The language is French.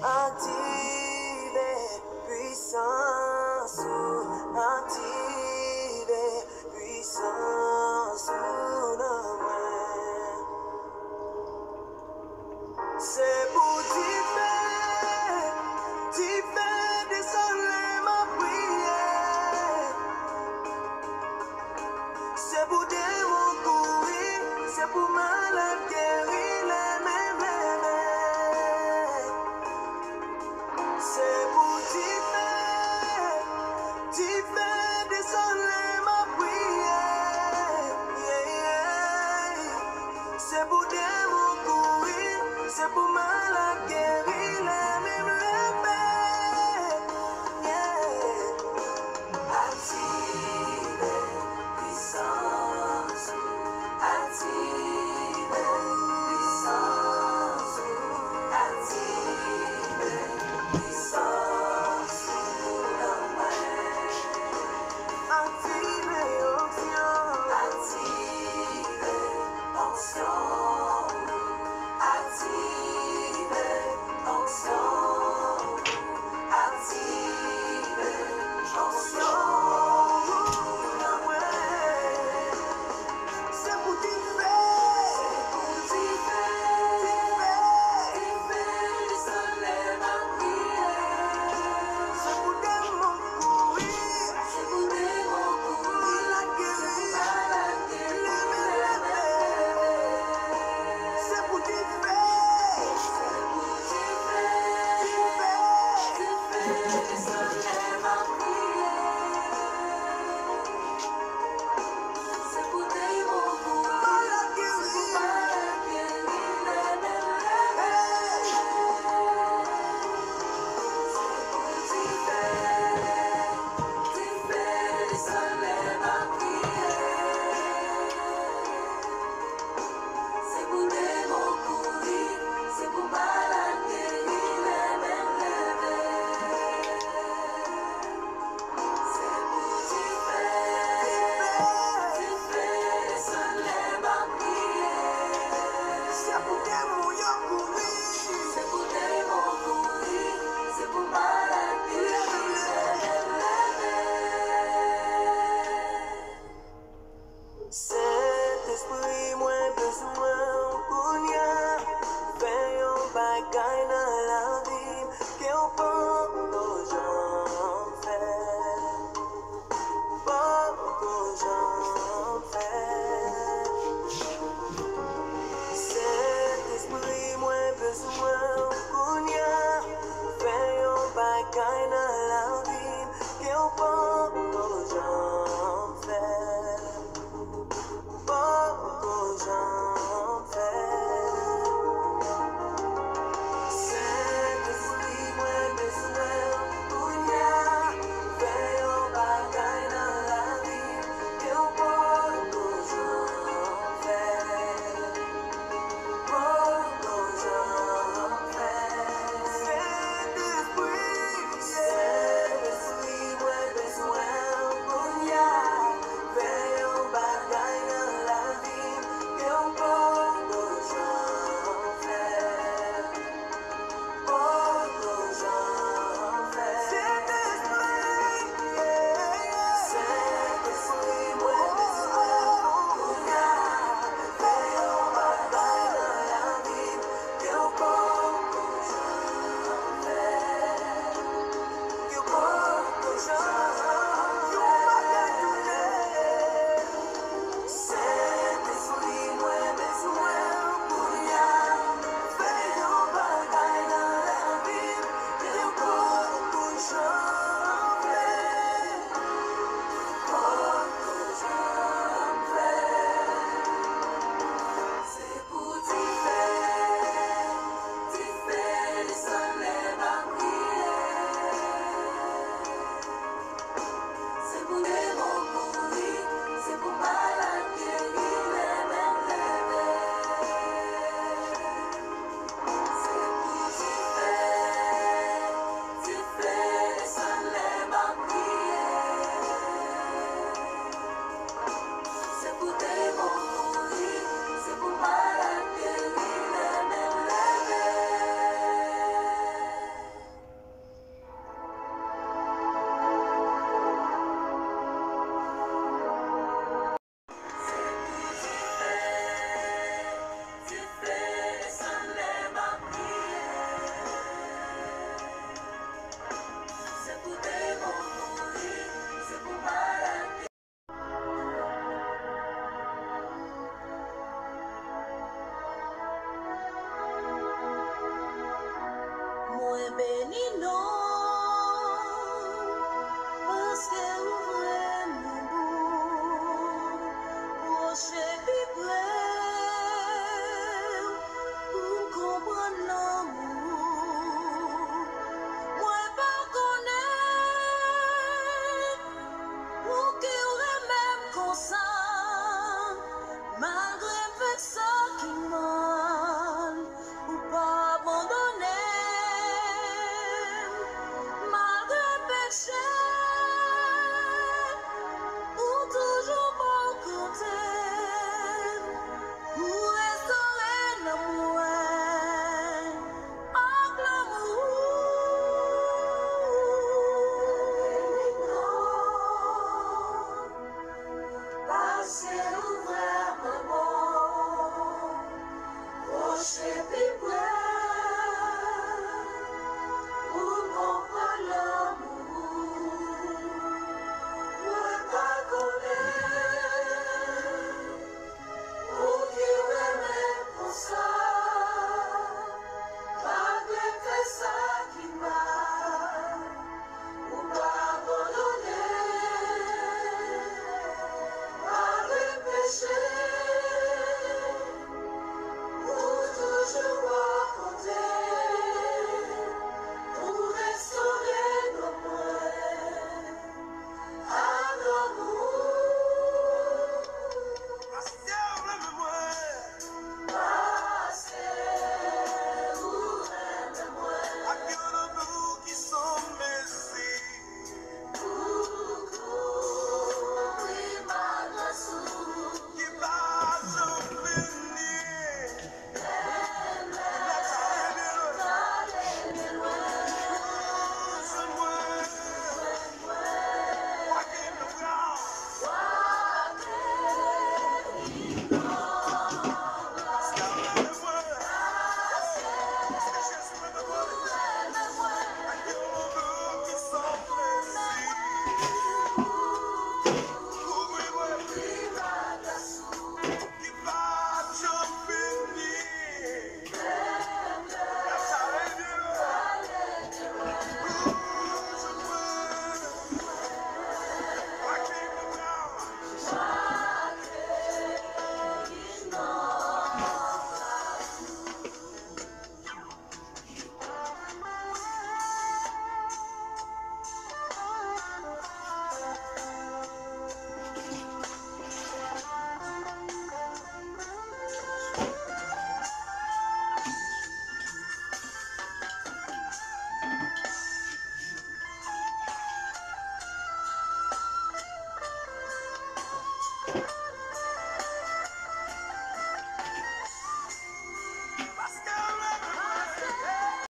Activez puissance, activez puissance, c'est pour t'y faire descendre ma prière, c'est pour démocourir, c'est pour malade guérir les mêmes. C'est pour t'y faire descendre ma prière. Yeah, yeah. C'est pour démocourir, c'est pour malade guérir les mêmes rêves. Yeah. Active puissance, active puissance, active puissance, active onction, active onction, active onction, active onction. C'est pour t'y faire descendre ma prière. C'est pour démocourir, la guérir, c'est pour t'y faire descendre ma prière. C'est pour démocourir, la guérir, c'est pour démocourir, c'est pour malade guérir les mêmes rêves. C'est pour t'y faire descendre ma prière. C'est pour démocourir, c'est pour démocourir, c'est pour malade guérir les mêmes rêves. Saint-Esprit, moi besoin qu'on y a. Fais un bagay dans la vie, qu'on peut nos gens faire. Pas qu'on j'en fais. Saint-Esprit, moi besoin qu'on y a. Fais un bagay dans la vie, qu'on peut nos gens faire. Pas qu'on j'en fais. Saint-Esprit, moi besoin qu'on y a. Fais un bagay dans la vie, qu'on peut nos gens faire. Pas qu'on j'en me bénis, non.